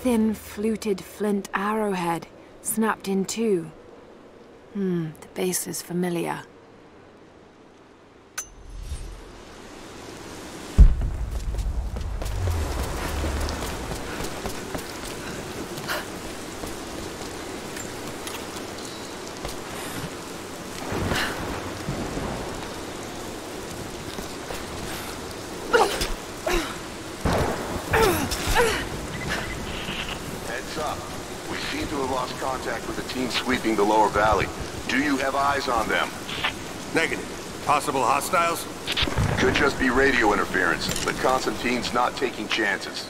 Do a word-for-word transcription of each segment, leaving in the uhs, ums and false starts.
thin, fluted flint arrowhead, snapped in two. Hmm, the base is familiar. Contact with the team sweeping the lower valley. Do you have eyes on them? Negative. Possible hostiles? Could just be radio interference, but Constantine's not taking chances.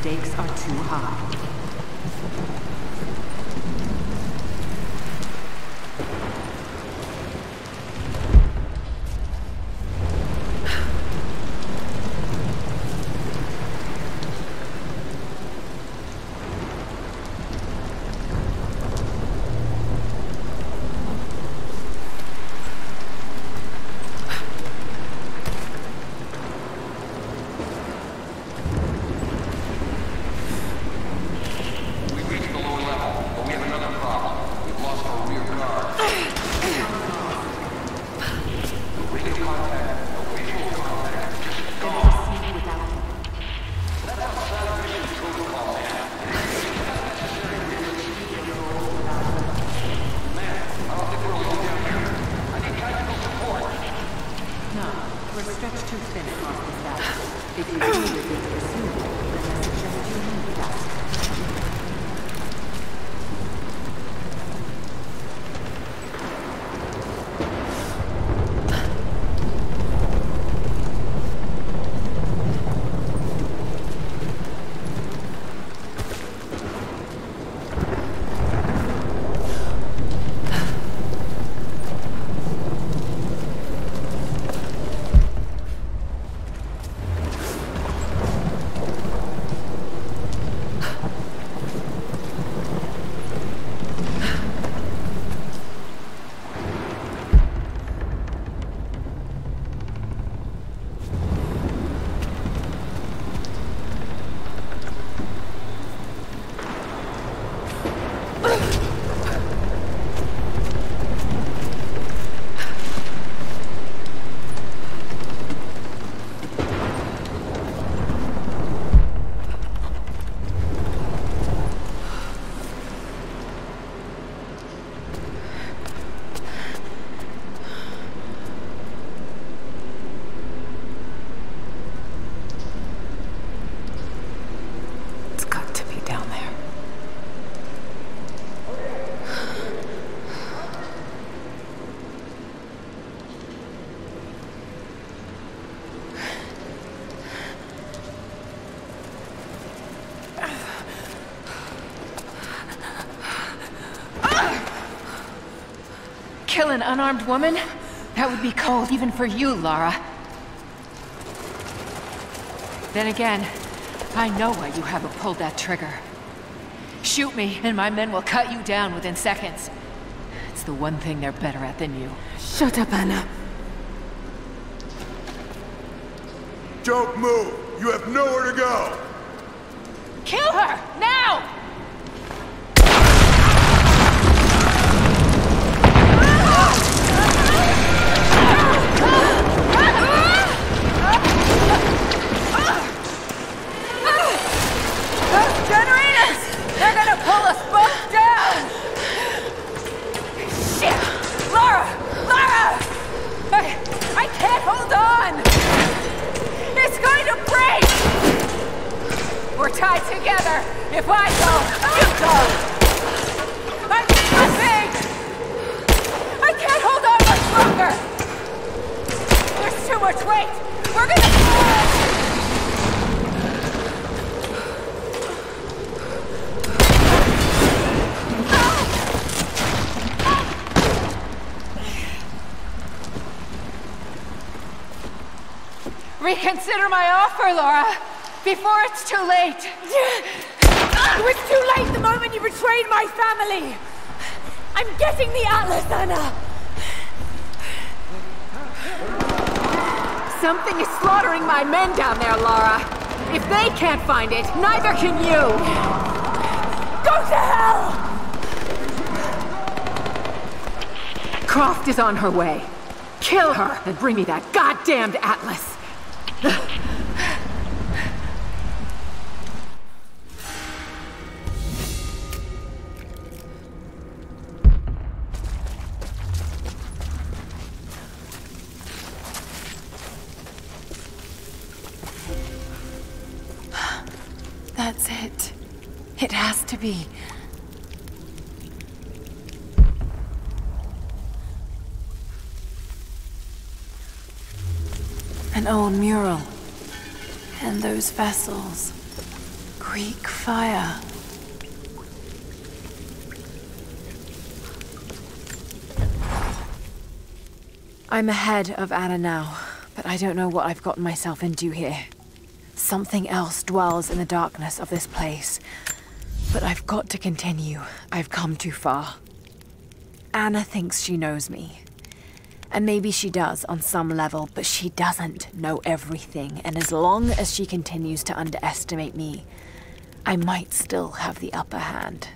stakes are too high. Kill an unarmed woman? That would be cold even for you, Lara. Then again, I know why you haven't pulled that trigger. Shoot me, and my men will cut you down within seconds. It's the one thing they're better at than you. Shut up, Anna. Don't move! You have nowhere to go! Kill her! Now! Those generators! They're gonna pull us both down! Shit! Lara! Lara! I, I can't hold on! It's going to break! We're tied together! If I go, you go! I'm slipping! I can't hold on much longer! There's too much weight! We're gonna fall! Reconsider my offer, Lara, before it's too late. It was too late the moment you betrayed my family! I'm getting the Atlas, Anna! Something is slaughtering my men down there, Lara. If they can't find it, neither can you! Go to hell! Croft is on her way. Kill her and bring me that goddamned Atlas. That's it. It has to be. An old mural. And those vessels. Greek fire. I'm ahead of Anna now, but I don't know what I've gotten myself into here. Something else dwells in the darkness of this place. But I've got to continue. I've come too far. Anna thinks she knows me. And maybe she does on some level, but she doesn't know everything. And as long as she continues to underestimate me, I might still have the upper hand.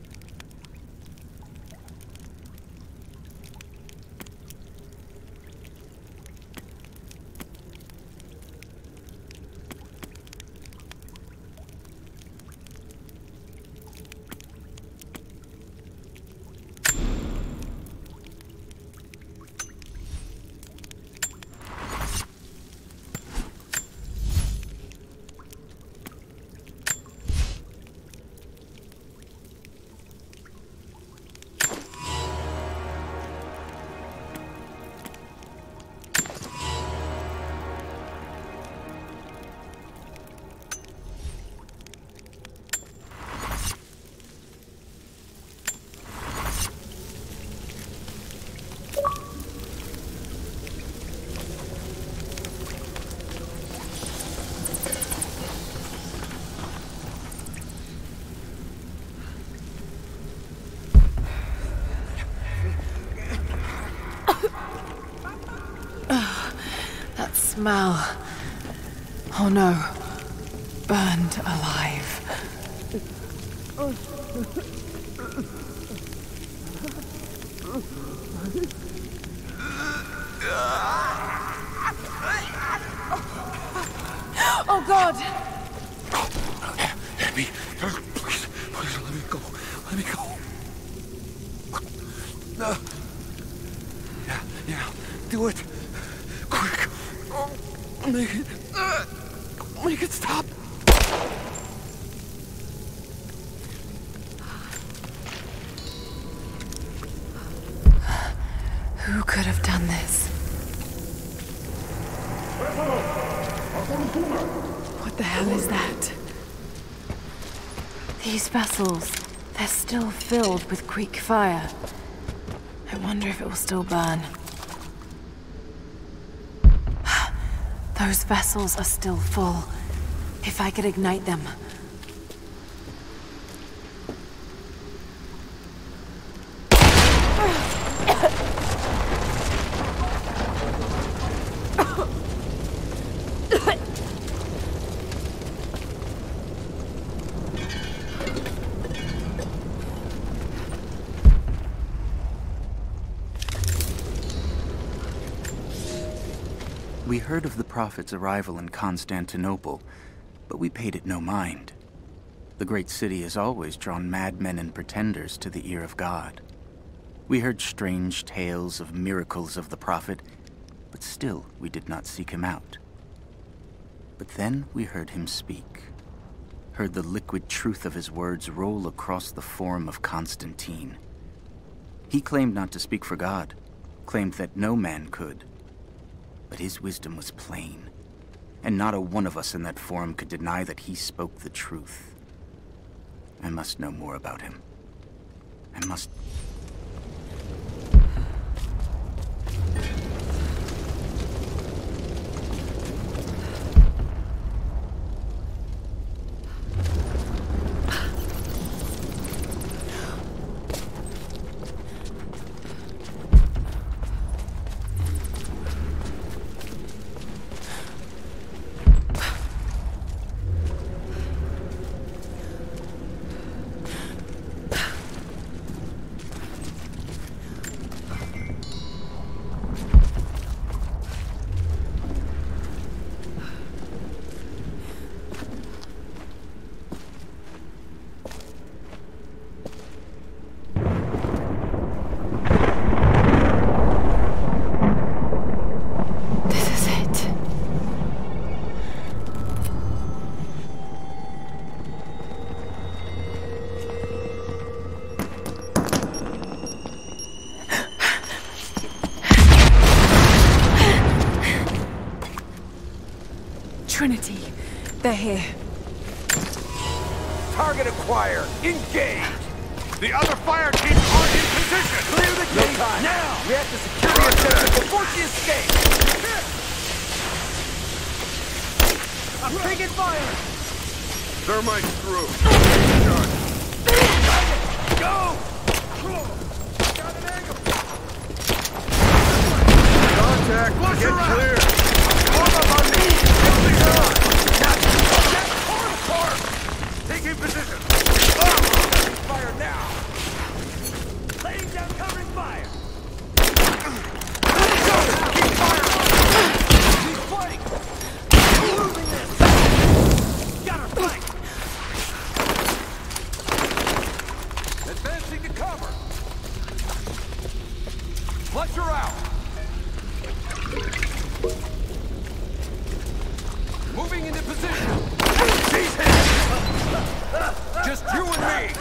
Smell. Oh no. Burned alive. Oh God! Let me, please, please let me go. Let me go. No. Yeah, yeah, do it. Quick. Make it, uh, make it stop. Who could have done this? What the hell is that? These vessels, they're still filled with Greek fire. I wonder if it will still burn. Those vessels are still full. If I could ignite them. We heard of the Prophet's arrival in Constantinople, but we paid it no mind. The great city has always drawn madmen and pretenders to the ear of God. We heard strange tales of miracles of the Prophet, but still we did not seek him out. But then we heard him speak, heard the liquid truth of his words roll across the forum of Constantine. He claimed not to speak for God, claimed that no man could. But his wisdom was plain, and not a one of us in that forum could deny that he spoke the truth. I must know more about him. I must... Trinity, they're here. Target acquired. Engage. The other fire teams are in position! Clear the gate now! We have to secure the objective before she escapes! I'm taking fire! Thermite through. Go! Got an angle! Contact! Flush Get her out. clear! Form up on me! Building on! Get hard apart! Taking position! Fire now! Laying down covering fire! Go! Keep fire on! He's flank! We're losing this! Got her flank! Advancing to cover! Flush her out! Moving into position! She's hit! Just you and me!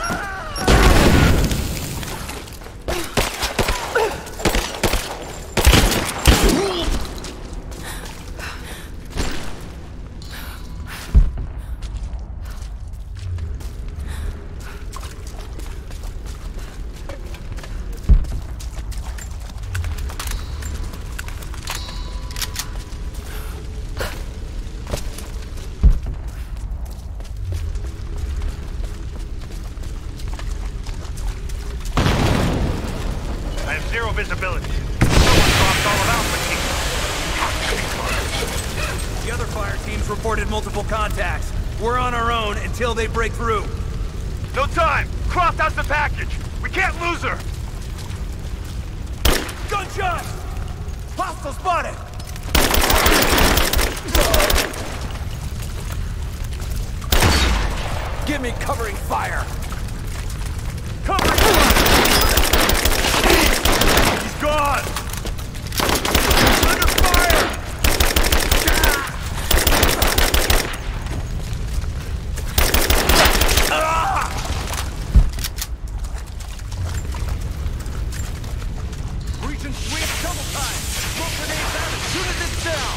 Zero visibility. Someone dropped all around the team. The other fire teams reported multiple contacts. We're on our own until they break through. No time! Croft has the package! We can't lose her! Gunshot! Hostile spotted! Give me covering fire! Covering fire! He's gone! Under fire! Ah! Breach and sweep double time! Smoke grenades out as soon as it's down!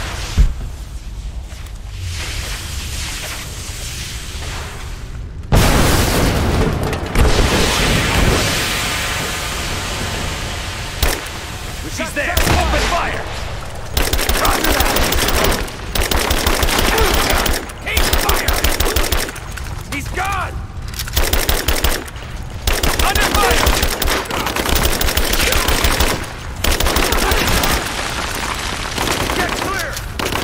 She's there! Open fire! Roger that! Take fire! He's gone! Under fire! Get clear!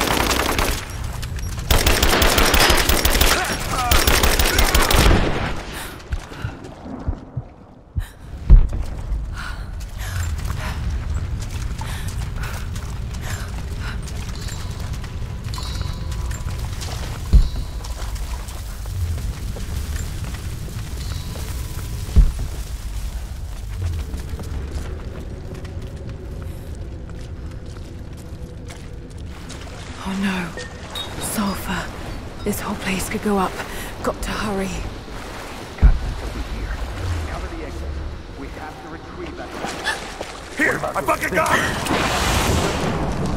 Oh no. Sulfur. This whole place could go up. Got to hurry. Got this over here. Cover the exit. We have to retrieve that package. Here! I fucking got it!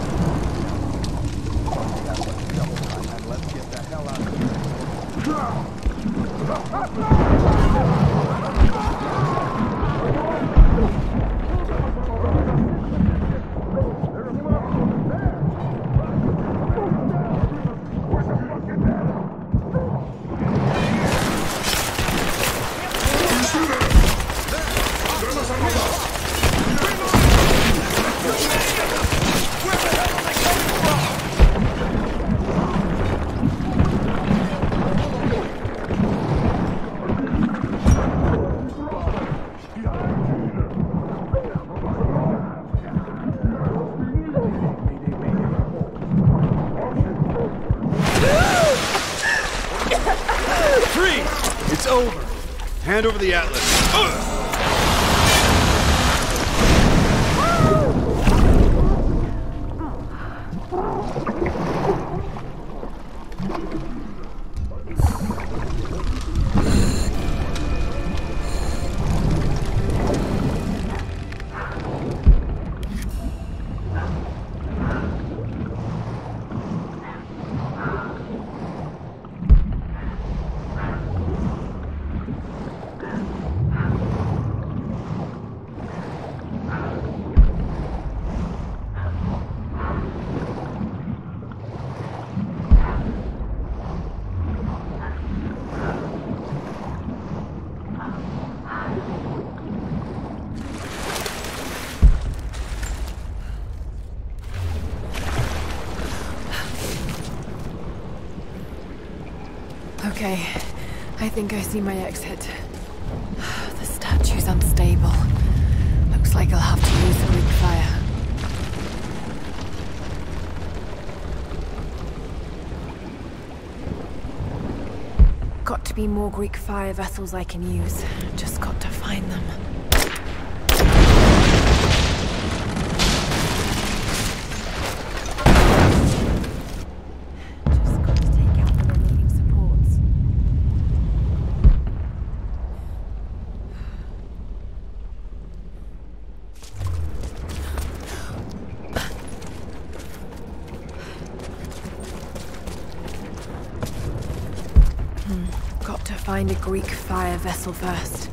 Let's get the hell out of here. It's over. Hand over the Atlas. Ugh! Okay, I think I see my exit. The statue's unstable. Looks like I'll have to use the Greek fire. Got to be more Greek fire vessels I can use. Just got to find them. Just got to take out the remaining supports. Got to find a Greek fire vessel first.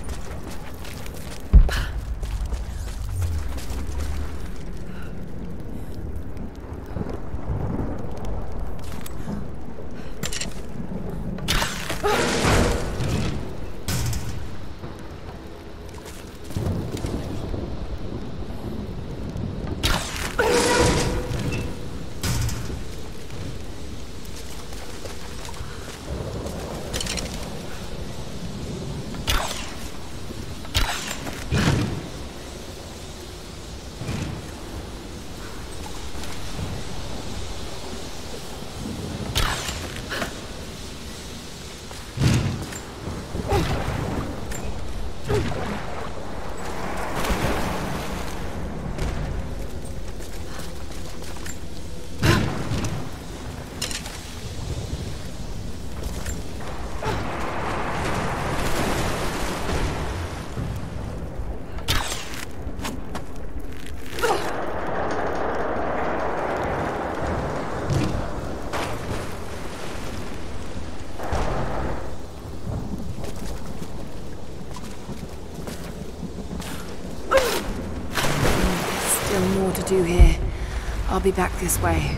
More to do here. I'll be back this way.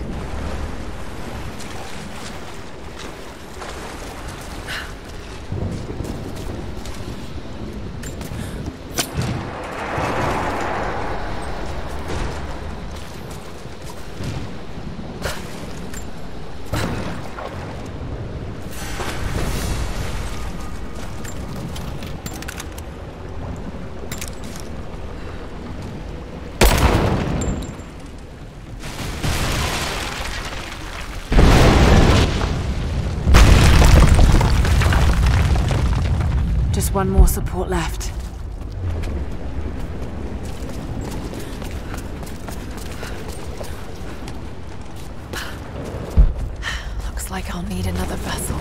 Just one more support left. Looks like I'll need another vessel.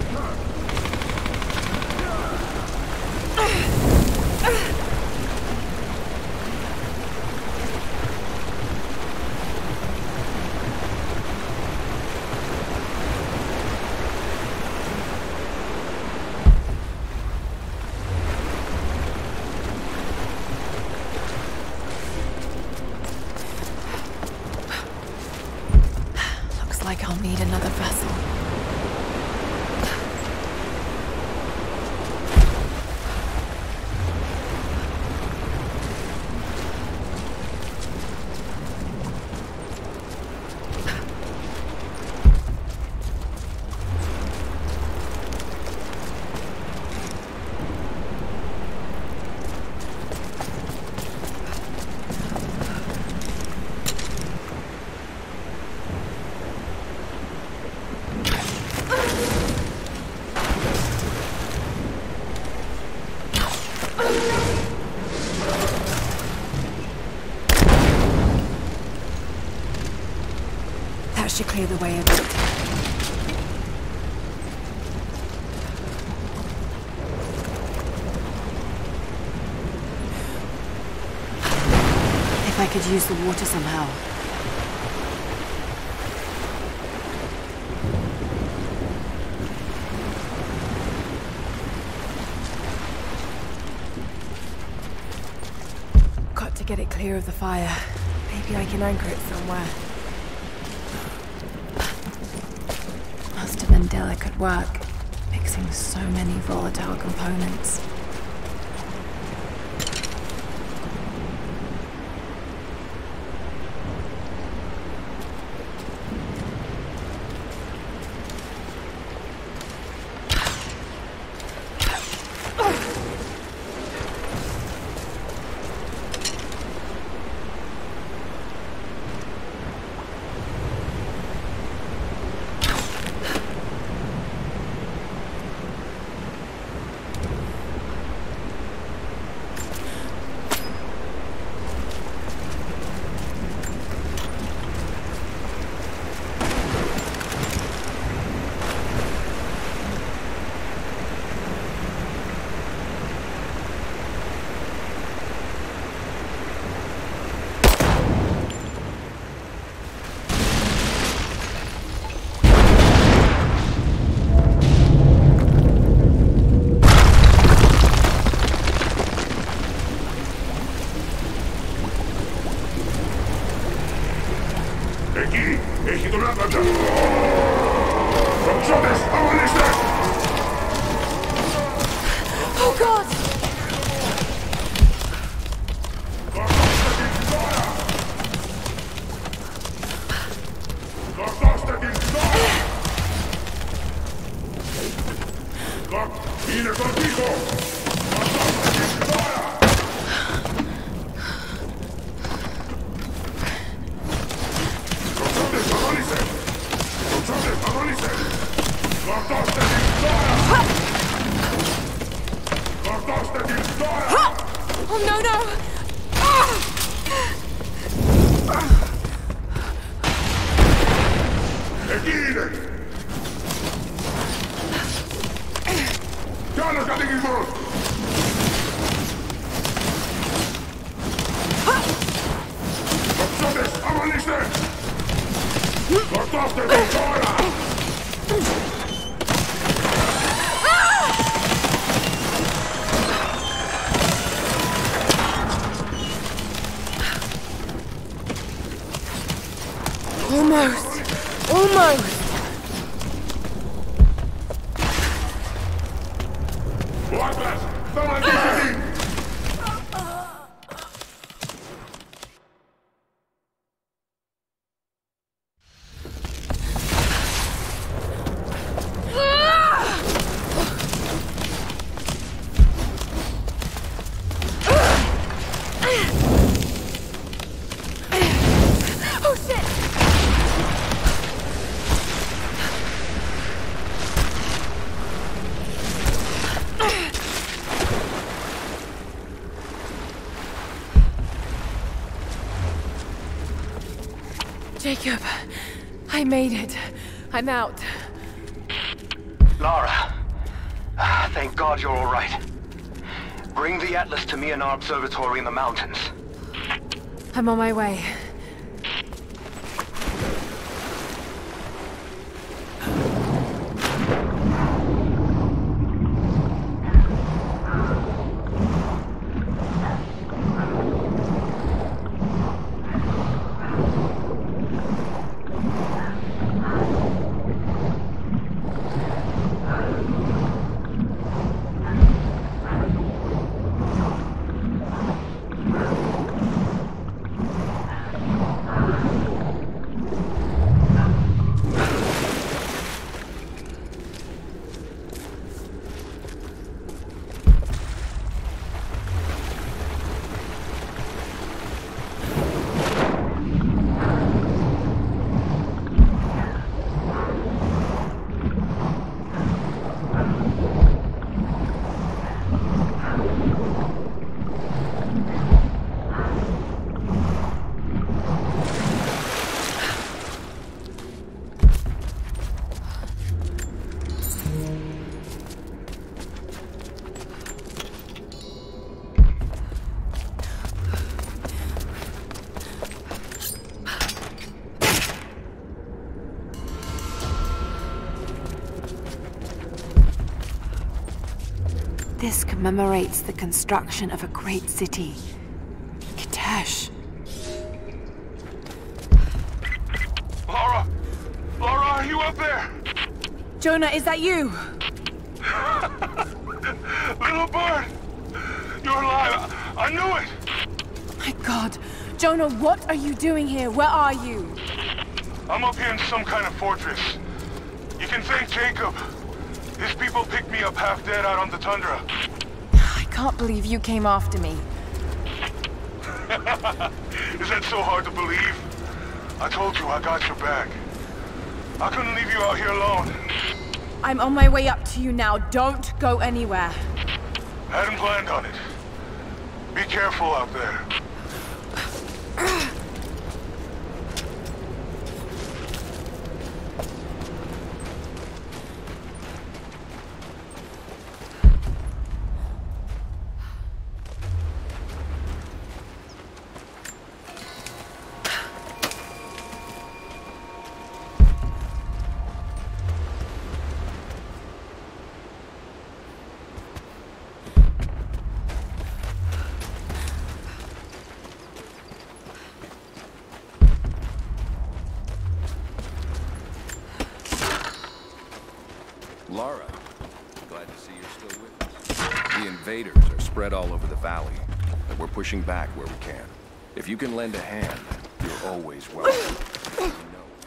Like I'll need another vessel. That should clear the way a bit. If I could use the water somehow. Got to get it clear of the fire. Maybe I can anchor it somewhere. Must have been delicate work, mixing so many volatile components. Εκεί έχει τον Άτλαντα. Τοξότες, αγωνίστε! Oh God! Σκοτώστε την τώρα! Σκοτώστε την τώρα! Σκοτ, είναι στον τοίχο! Σκοτώστε την τώρα! Τοξότες, αγωνίστε! Τοξότες, αγωνίστε! Σκοτώστε την τώρα! Σκοτώστε την τώρα! Oh no no! Ah! Εκεί είναι! Κι άλλος κατοικισμός! Τοξότες, αγωνίστε! Σκοτώστε την τώρα! Almost! Almost! Ο Άτλας, σταματήστε την! Oh shit! Jacob, I made it. I'm out. Lara, ah, thank God you're all right. Bring the Atlas to me in our observatory in the mountains. I'm on my way. This commemorates the construction of a great city. Kitezh. Lara! Lara, are you up there? Jonah, is that you? Little bird! You're alive! I knew it! My God. Jonah, what are you doing here? Where are you? I'm up here in some kind of fortress. You can thank Jacob. His people picked me up half dead out on the tundra. I can't believe you came after me. Is that so hard to believe? I told you I got your back. I couldn't leave you out here alone. I'm on my way up to you now. Don't go anywhere. Hadn't planned on it. Be careful out there. Lara, glad to see you're still with us. The invaders are spread all over the valley, and we're pushing back where we can. If you can lend a hand, you're always welcome. You know.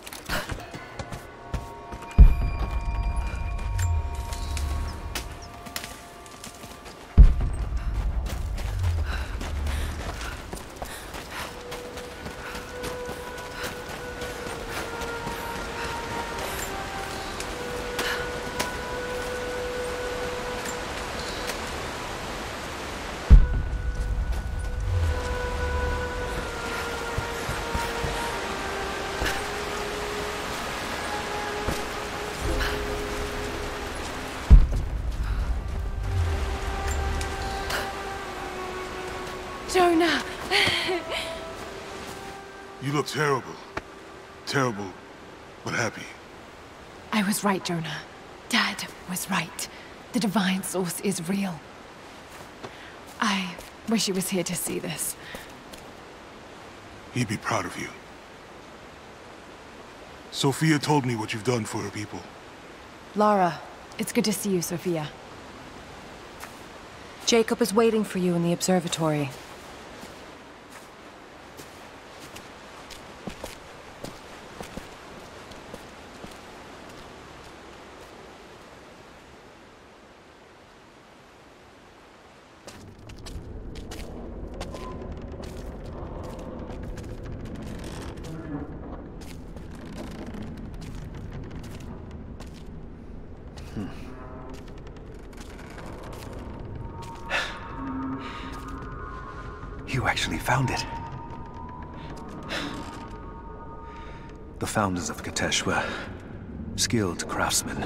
Jonah! You look terrible. Terrible, but happy. I was right, Jonah. Dad was right. The Divine Source is real. I wish he was here to see this. He'd be proud of you. Sophia told me what you've done for her people. Lara, it's good to see you, Sophia. Jacob is waiting for you in the observatory. You actually found it. The founders of Kitezh were skilled craftsmen.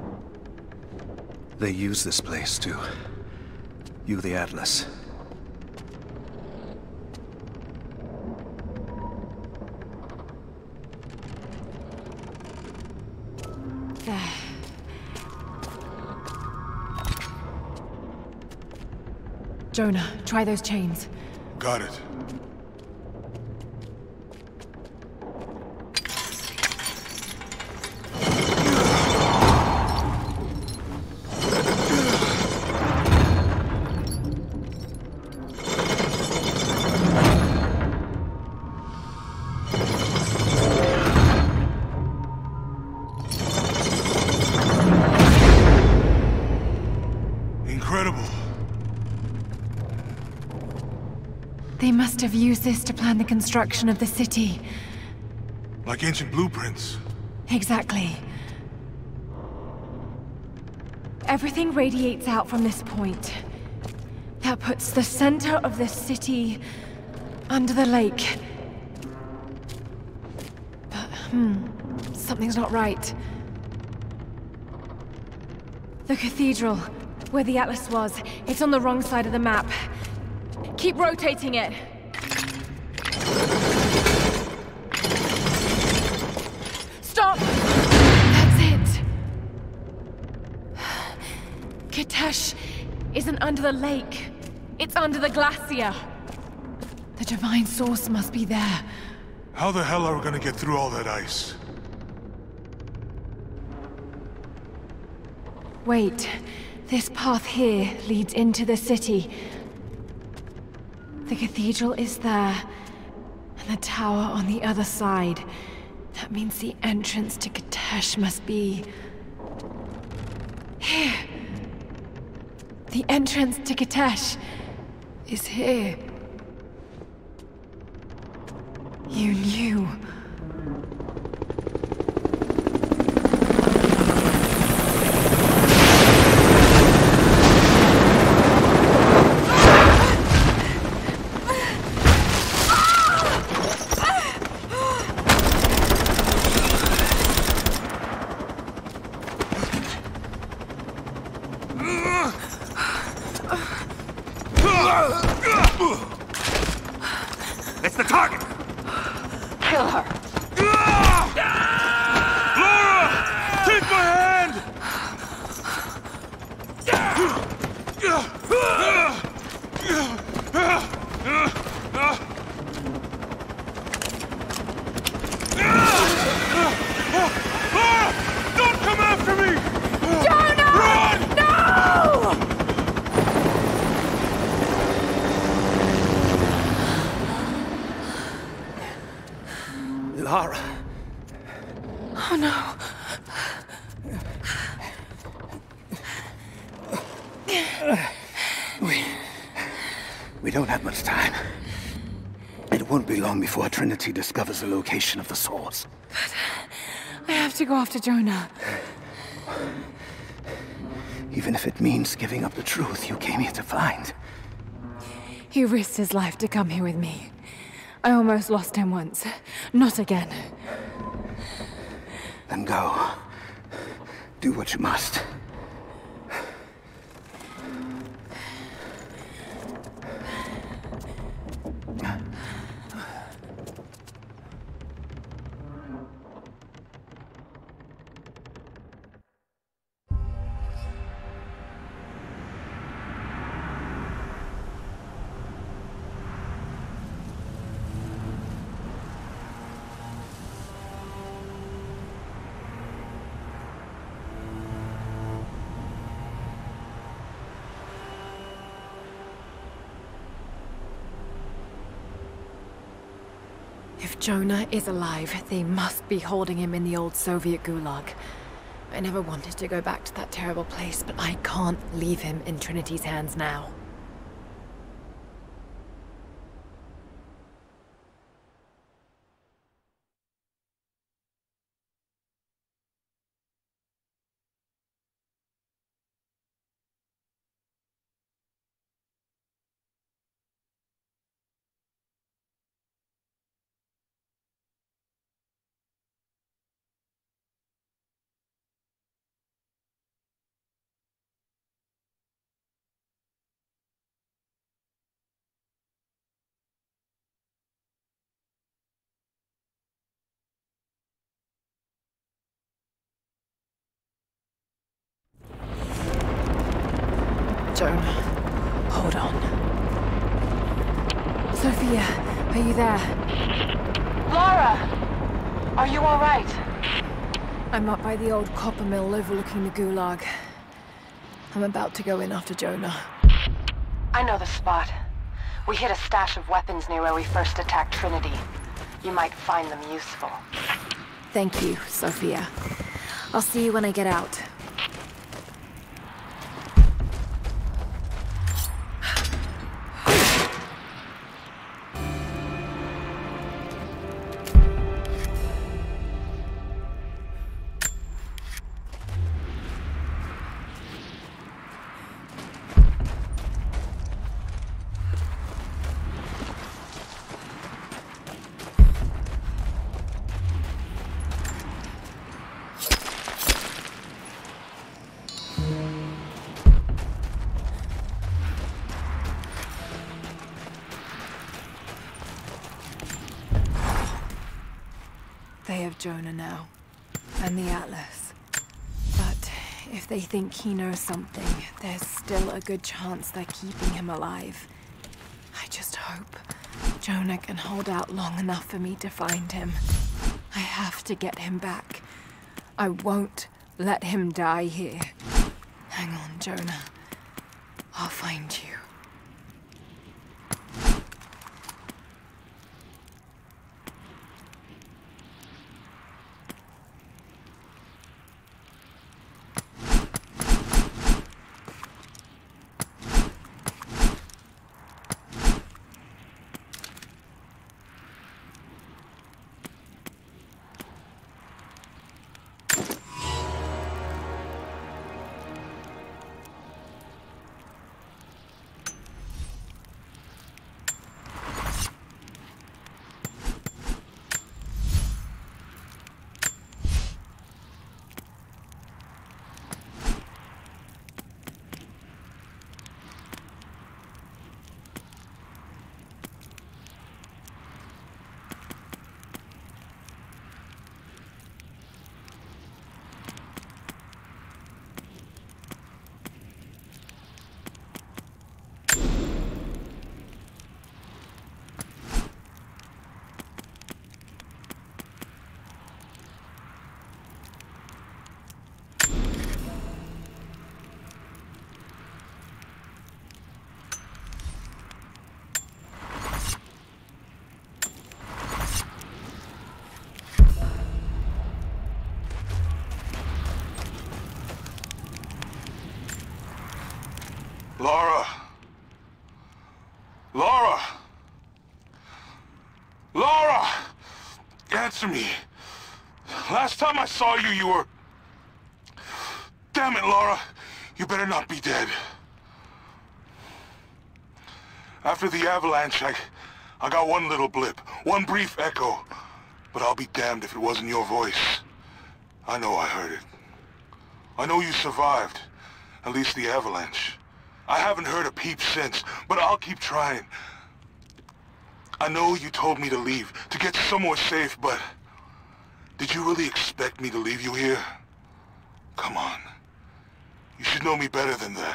They used this place to view the Atlas. There. Jonah, try those chains. Got it. Incredible. They must have used this to plan the construction of the city. Like ancient blueprints. Exactly. Everything radiates out from this point. That puts the center of the city under the lake. But, hmm, something's not right. The cathedral, where the Atlas was, it's on the wrong side of the map. Keep rotating it. Stop! That's it. Kitezh isn't under the lake. It's under the glacier. The Divine Source must be there. How the hell are we gonna get through all that ice? Wait. This path here leads into the city. The cathedral is there, and the tower on the other side. That means the entrance to Kitezh must be... here. The entrance to Kitezh is here. You knew. It's the target! Kill her. Oh no. We... We don't have much time. It won't be long before Trinity discovers the location of the source. But I have to go after Jonah. Even if it means giving up the truth you came here to find. He risked his life to come here with me. I almost lost him once. Not again. Then go. Do what you must. If Jonah is alive, they must be holding him in the old Soviet gulag. I never wanted to go back to that terrible place, but I can't leave him in Trinity's hands now. Jonah, hold on. Sophia, are you there? Lara! Are you all right? I'm up by the old copper mill overlooking the gulag. I'm about to go in after Jonah. I know the spot. We hid a stash of weapons near where we first attacked Trinity. You might find them useful. Thank you, Sophia. I'll see you when I get out. They have Jonah now, and the Atlas. But if they think he knows something, there's still a good chance they're keeping him alive. I just hope Jonah can hold out long enough for me to find him. I have to get him back. I won't let him die here. Hang on, Jonah. I'll find you. Lara! Lara! Lara! Answer me. Last time I saw you, you were... Damn it, Lara. You better not be dead. After the avalanche, I... I got one little blip. One brief echo. But I'll be damned if it wasn't your voice. I know I heard it. I know you survived. At least the avalanche. I haven't heard a peep since, but I'll keep trying. I know you told me to leave, to get somewhere safe, but... Did you really expect me to leave you here? Come on. You should know me better than that.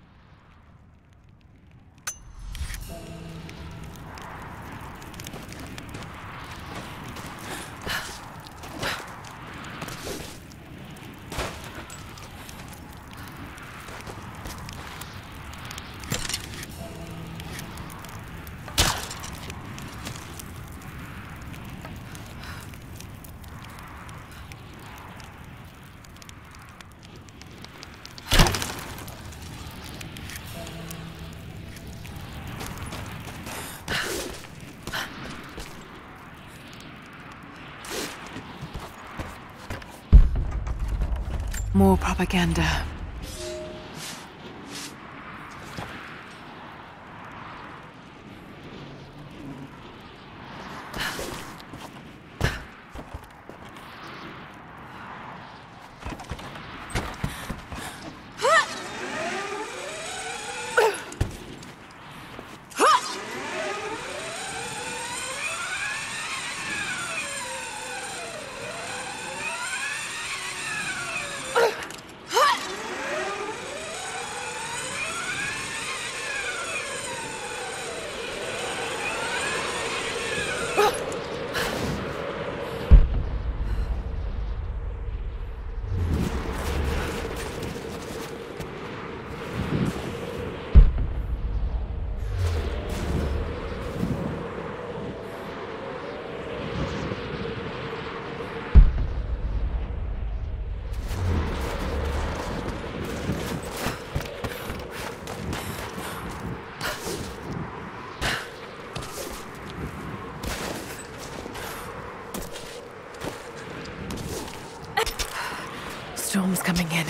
More propaganda. Storm's coming in.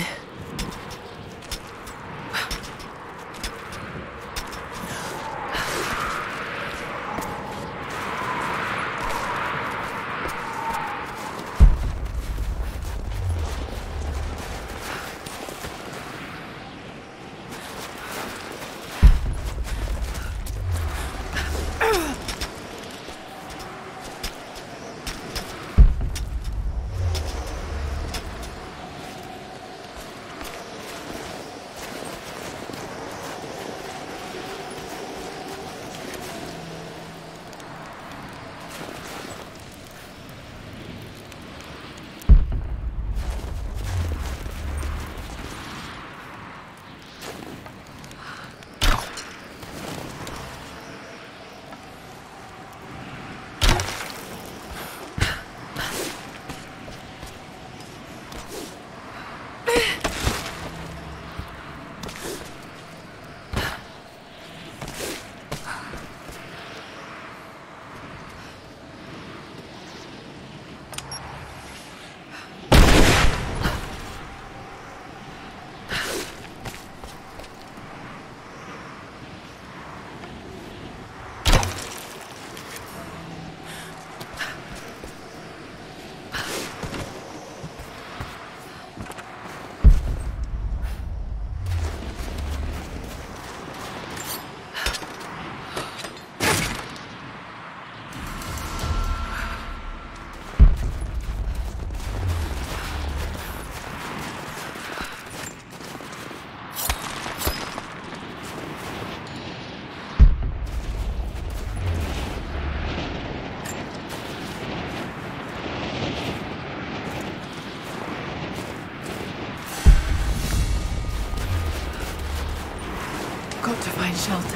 Got to find shelter.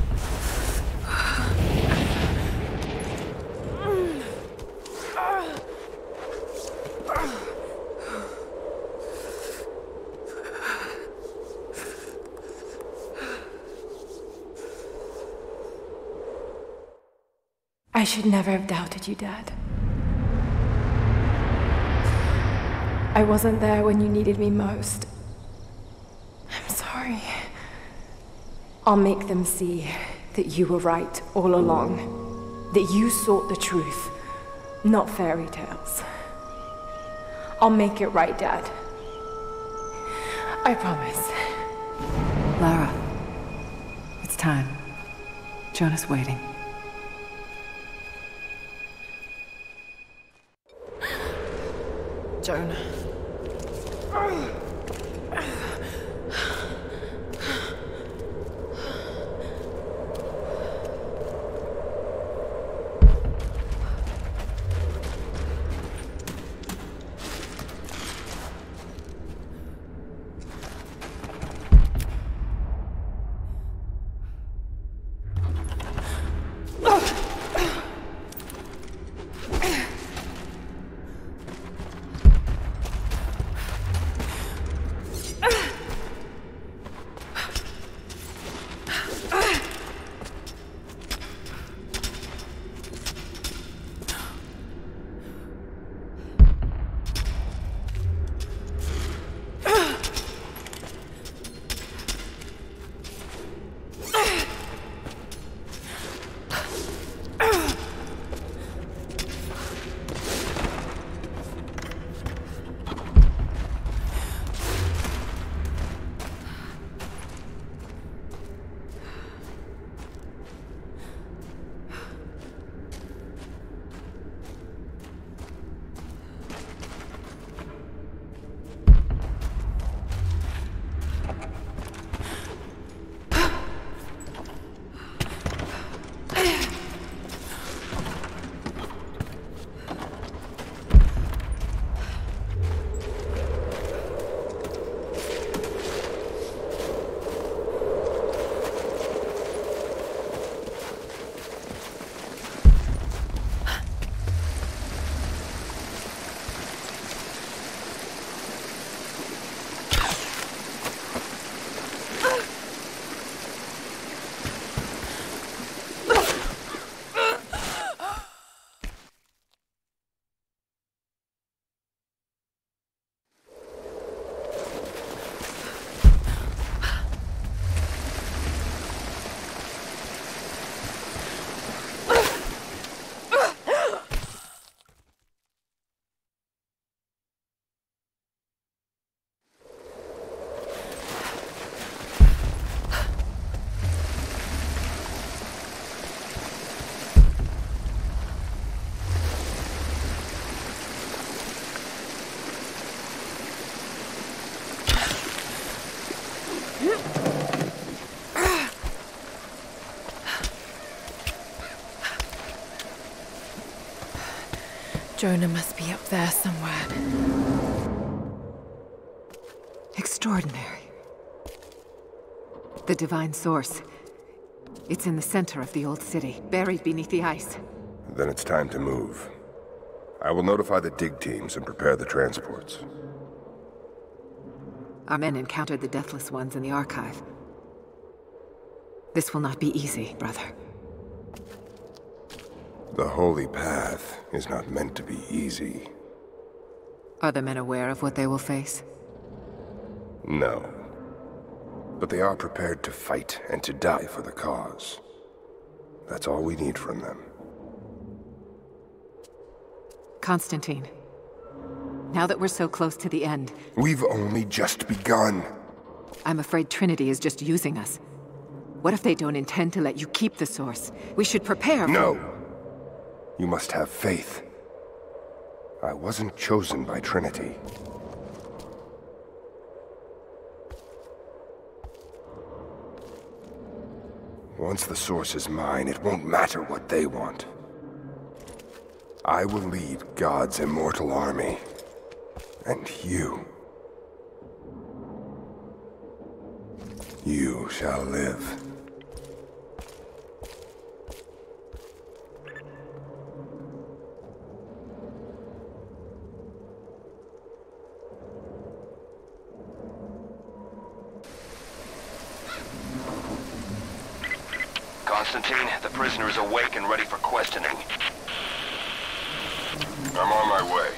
Ugh. I should never have doubted you, Dad. I wasn't there when you needed me most. I'm sorry. I'll make them see that you were right all along. That you sought the truth, not fairy tales. I'll make it right, Dad. I promise. Lara, it's time. Jonah's waiting. Jonah. Jonah must be up there somewhere. Extraordinary. The divine source. It's in the center of the old city, buried beneath the ice. Then it's time to move. I will notify the dig teams and prepare the transports. Our men encountered the Deathless Ones in the Archive. This will not be easy, brother. The Holy Path is not meant to be easy. Are the men aware of what they will face? No. But they are prepared to fight and to die for the cause. That's all we need from them. Constantine, now that we're so close to the end... We've only just begun. I'm afraid Trinity is just using us. What if they don't intend to let you keep the source? We should prepare for... No! You must have faith. I wasn't chosen by Trinity. Once the source is mine, it won't matter what they want. I will lead God's immortal army. And you... You shall live. Constantine, the prisoner is awake and ready for questioning. I'm on my way.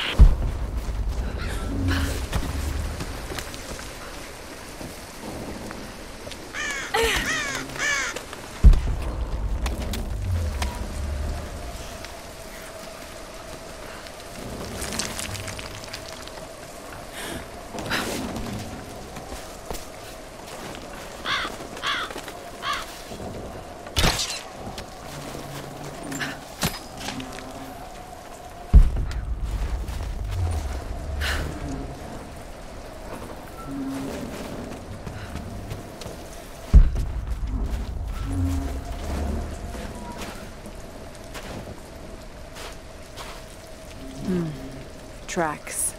Tracks.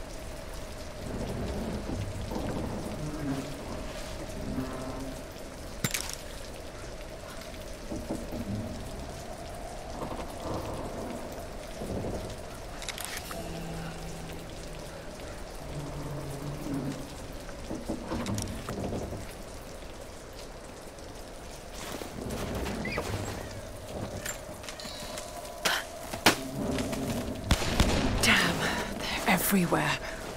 Everywhere.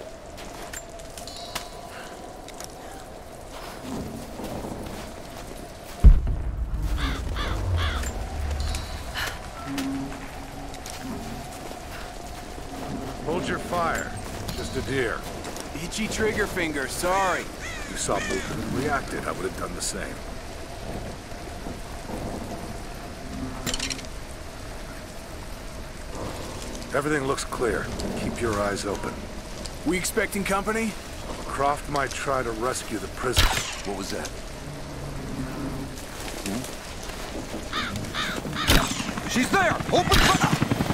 Hold your fire. Just a deer. Itchy trigger finger, sorry. You saw movement and reacted. I would have done the same. Everything looks clear. Keep your eyes open. We expecting company? Croft might try to rescue the prisoner. What was that? Hmm? She's there! Open fire!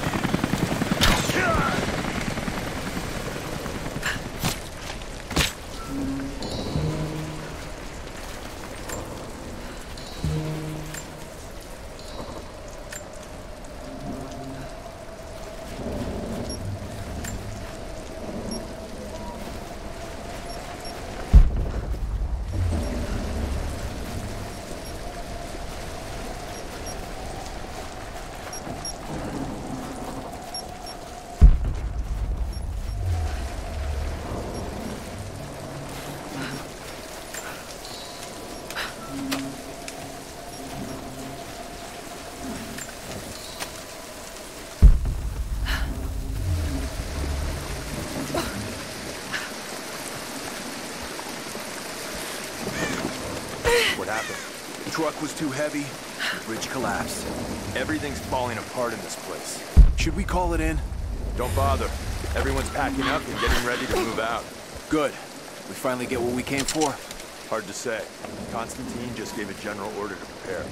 What happened? The truck was too heavy, the bridge collapsed. Everything's falling apart in this place. Should we call it in? Don't bother. Everyone's packing up and getting ready to move out. Good. We finally get what we came for? Hard to say. Constantine just gave a general order to prepare.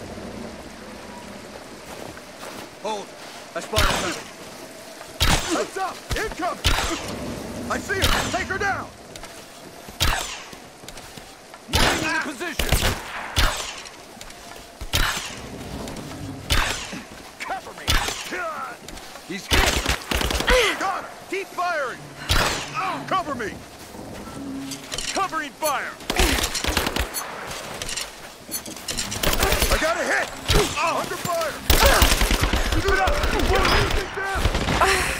Hold. I spotted something. Heads up! Incoming! I see her! Take her down! Moving into position! Cover me! He's hit! Got her! Keep firing! Cover me! Covering fire! I got a hit! Oh. Under fire! Shoot up! We're losing them!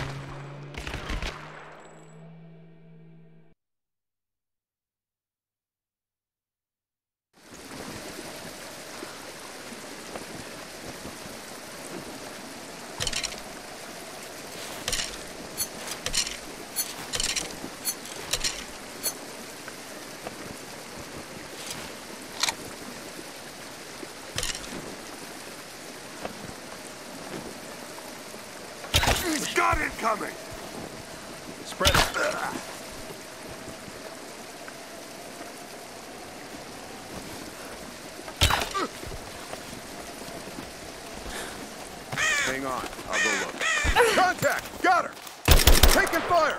Got it coming! Spread it. Hang on, I'll go look. Contact! Got her! Taking fire!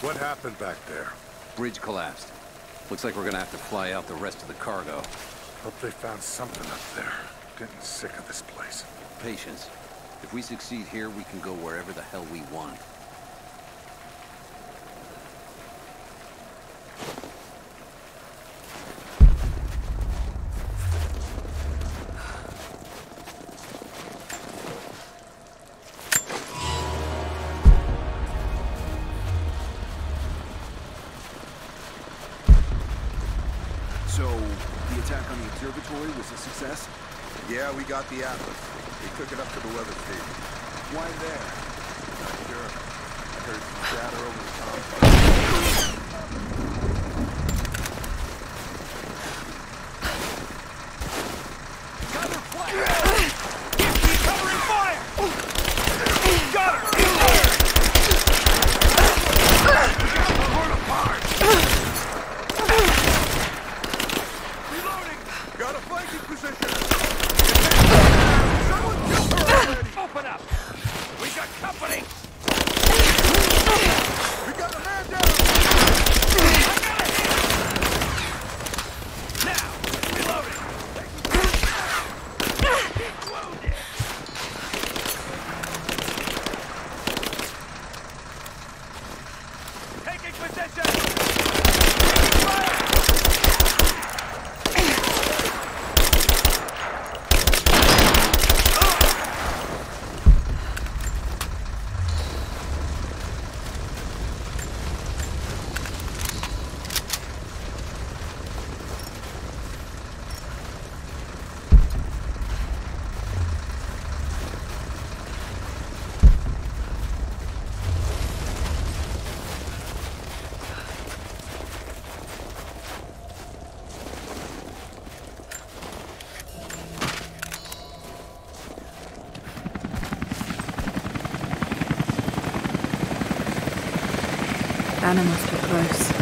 What happened back there? Bridge collapsed. Looks like we're gonna have to fly out the rest of the cargo. Hope they found something up there. Getting sick of this place. Patience. If we succeed here, we can go wherever the hell we want. So, the attack on the observatory was a success? Yeah, we got the Atlas. We took it up to the weather station. Why there? Not sure. I heard some chatter over the top. Cover fire! Keep covering fire! Got her! Torn apart! Reloading! Got a flanking position! Someone killed her already! Open up! We got company! We got a man down! I got a hit! Now! Reloading! Wounded! Taking position! Anna must be close.